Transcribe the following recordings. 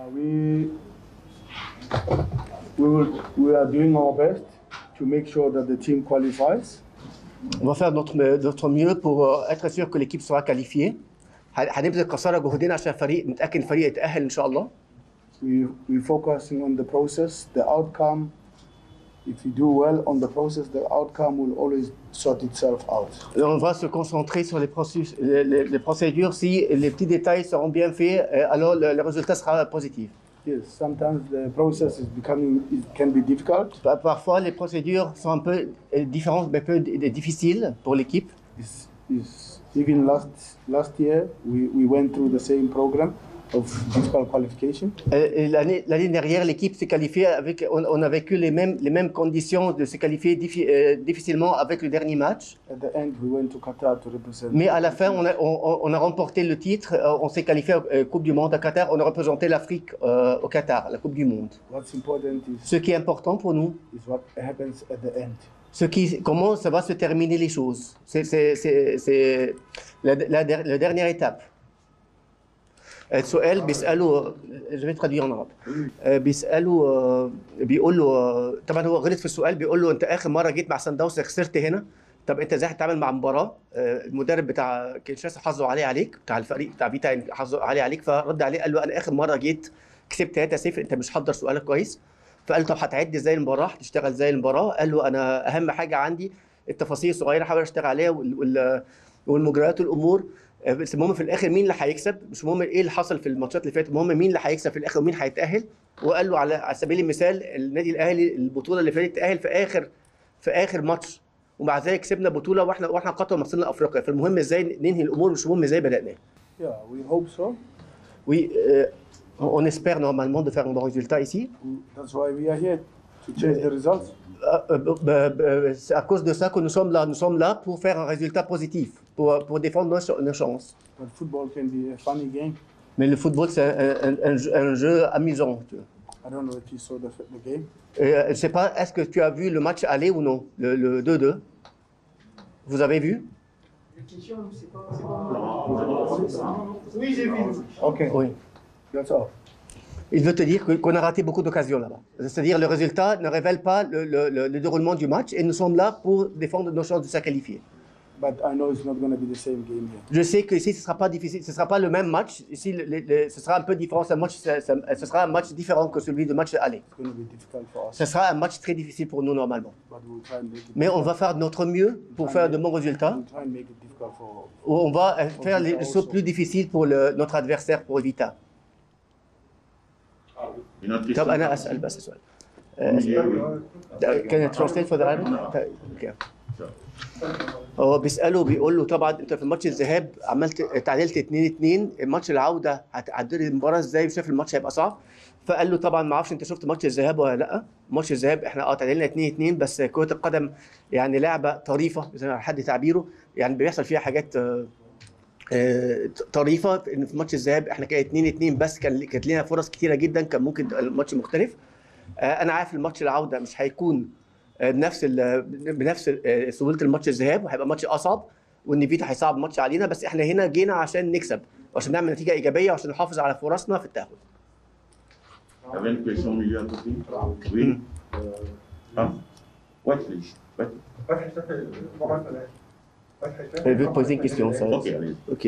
We are doing our best to make sure that the team qualifies. On va faire notre mieux pour être sûr que l'équipe sera qualifiée. هنبذل قصارى جهدنا عشان نتأكد الفريق يتأهل إن شاء الله. We focusing on the process, the outcome. If you do well on the process, the outcome will always sort itself out. On va se concentrer sur les procédures. Si les petits détails seront bien faits, alors le résultat sera positif. Yes, sometimes the process can be difficult. Parfois, les procédures sont un peu différentes, mais un peu difficiles pour l'équipe. Even last year, we went through the same program of difficult qualification. L'année dernière, l'équipe s'est qualifiée on a vécu les mêmes conditions de se qualifier difficilement avec le dernier match. At the end, we went to Qatar to represent. Mais à la fin, on a remporté le titre. On s'est qualifié à la Coupe du Monde à Qatar. On a représenté l'Afrique au Qatar, la Coupe du Monde. What's important is. Ce qui est important pour nous. Is what happens at the end. Comment ça va se terminer les choses. C'est la dernière étape. السؤال بيسأله je vais traduire en arabe. بيسأله بيقول له طبعا هو غلط في السؤال بيقول له انت اخر مره جيت مع سان داونز خسرت هنا طب انت ازاي هتتعامل مع مباراه المدرب بتاع كينشاسا حظه عالي عليك بتاع الفريق بتاع فيتا حظه عالي عليك فرد عليه قال له انا اخر مره جيت كسبت 3-0 انت مش حضر سؤالك كويس فقال له طب هتعد ازاي المباراه هتشتغل ازاي المباراه قال له انا اهم حاجه عندي التفاصيل الصغيره حاول اشتغل عليها والمجريات والامور بس المهم في الاخر مين اللي هيكسب مش مهم ايه اللي حصل في الماتشات اللي فاتت المهم مين اللي هيكسب في الاخر ومين هيتاهل وقال له على سبيل المثال النادي الاهلي البطوله اللي فاتت تاهل في اخر ماتش ومع ذلك كسبنا بطوله واحنا قطر وصلنا افريقيا فالمهم ازاي ننهي الامور مش مهم ازاي بدأناها. Yeah, we hope so. Oui, on espère normalement de faire un bon résultat ici. That's why we are here to change the results. C'est à cause de ça que nous sommes là pour faire un résultat positif, pour défendre nos chances. But football can be a funny game. Mais le football c'est un jeu amusant. I don't know if you saw the game. Je ne sais pas, est-ce que tu as vu le match aller ou non, le 2-2? Vous avez vu? Oui, j'ai vu. Ok. Oui. That's all. Il veut te dire qu'on a raté beaucoup d'occasions là-bas. C'est-à-dire le résultat ne révèle pas le déroulement du match et nous sommes là pour défendre nos chances de se qualifier. But I know it's not going to be the same game here. Je sais qu'ici ce sera pas difficile, ce sera pas le même match. Ici, ce sera un peu différent. Ce sera un match différent que celui du match aller. It's going to be difficult for us. Ce sera un match très difficile pour nous normalement. But we'll try and make it. Mais on va faire notre mieux pour faire de bons résultats. We'll try and make it difficult for. On va faire les choses plus difficiles pour notre adversaire pour Vita. طب أنا أسأل بس سؤال. Can I translate for the Arabic? Okay. هو بيسأله بيقول له طبعا أنت في ماتش الذهاب تعادلت 2-2 الماتش العودة هتعدل المباراة إزاي وشايف الماتش هيبقى صعب فقال له طبعا ما اعرفش أنت شفت ماتش الذهاب ولا لأ ماتش الذهاب إحنا تعادلنا 2-2 بس كرة القدم يعني لعبة طريفة زي ما حد تعبيره يعني بيحصل فيها حاجات طريفه ان في ماتش الذهاب احنا كانت 2-2 بس كانت لنا فرص كتيره جدا كان ممكن الماتش مختلف انا عارف الماتش العوده مش هيكون بنفس سهوله الماتش الذهاب وهيبقى ماتش اصعب وان فيتا هيصعب الماتش علينا بس احنا هنا جينا عشان نكسب وعشان نعمل نتيجه ايجابيه وعشان نحافظ على فرصنا في التاهل. Je vais poser une question. Ça. Ok.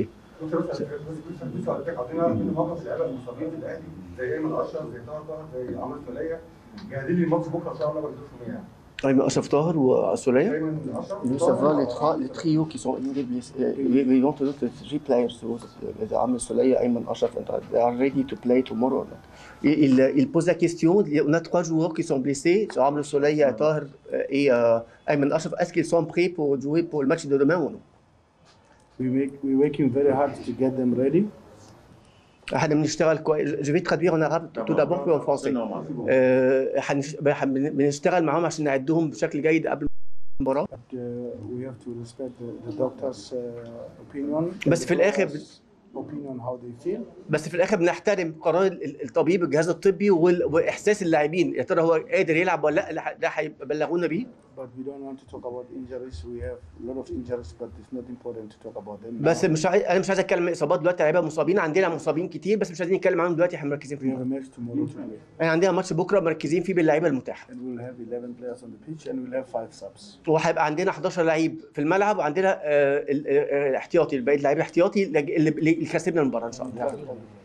أيمن أشرف طاهر وسولية. Nous savons les trios qui sont we want to look at 3 players. عمرو سولية, أيمن أشرف, they are ready to play tomorrow. Il pose la question. On a 3 joueurs qui sont blessés. Amr Soleil, Tahir et Ayman Ashraf. Est-ce qu'ils sont prêts pour jouer pour le match de demain ou non? We're working very hard to get them ready. Je vais traduire en arabe tout d'abord puis en français. بنشتغل معاهم عشان نعدهم بشكل جيد قبل المباراة. We have to respect the doctor's opinion. بس في الآخر opinion how they feel. بس في الاخر بنحترم قرار الطبيب الجهاز الطبي واحساس اللاعبين يا ترى هو قادر يلعب ولا لا ده هيبلغونا بيه. But we don't want to talk about injuries. We have a lot of injuries, but it's not important to talk about them. بس now. انا مش عايز اتكلم عن اصابات دلوقتي، لعيبه مصابين عندنا، مصابين كتير، بس مش عايزين نتكلم عنهم دلوقتي، احنا مركزين We في have a المباراه. match tomorrow to play, احنا عندنا ماتش بكره مركزين فيه باللعيبه المتاحه، and we'll have 11 players on the pitch, and we'll have 5 subs. وهيبقى عندنا 11 لعيب في الملعب، وعندنا الاحتياطي، بقيه اللعيبه احتياطي اللي كسبنا المباراه ان شاء الله.